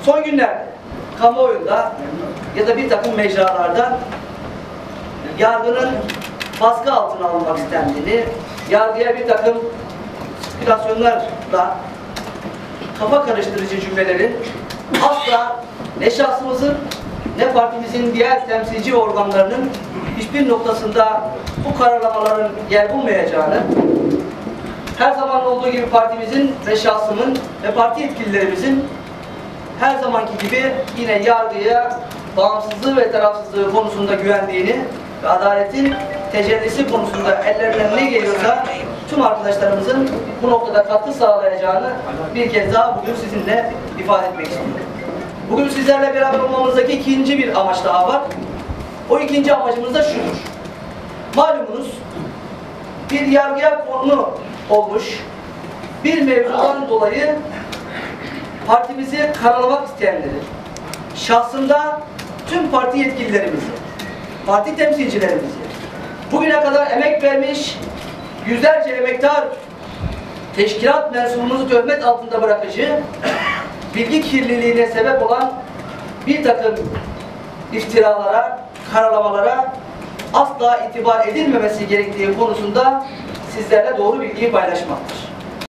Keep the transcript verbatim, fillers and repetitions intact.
son günlerde kamuoyunda ya da bir takım mecralarda yargının baskı altına alınmak istendiğini, yargıya bir takım spekülasyonlarla kafa karıştırıcı cümlelerin asla ne şahsımızın ne partimizin diğer temsilci organlarının hiçbir noktasında bu kararlamaların yer bulmayacağını, her zaman olduğu gibi partimizin ve şahsımın ve parti yetkililerimizin her zamanki gibi yine yargıya bağımsızlığı ve tarafsızlığı konusunda güvendiğini ve adaletin tecellisi konusunda ellerinden ne geliyorsa tüm arkadaşlarımızın bu noktada katkı sağlayacağını bir kez daha bugün sizinle ifade etmek istiyorum. Bugün sizlerle beraber olmamızdaki ikinci bir amaç daha var. O ikinci amacımız da şudur. Malumunuz bir yargıya konu olmuş bir mevzudan dolayı partimizi karalamak isteyenleri, şahsında tüm parti yetkililerimizi, parti temsilcilerimizi, bugüne kadar emek vermiş yüzlerce emektar teşkilat mensubumuzu töhmet altında bırakıcı, bilgi kirliliğine sebep olan bir takım iftiralara, karalamalara asla itibar edilmemesi gerektiği konusunda sizlerle doğru bilgiyi paylaşmaktır.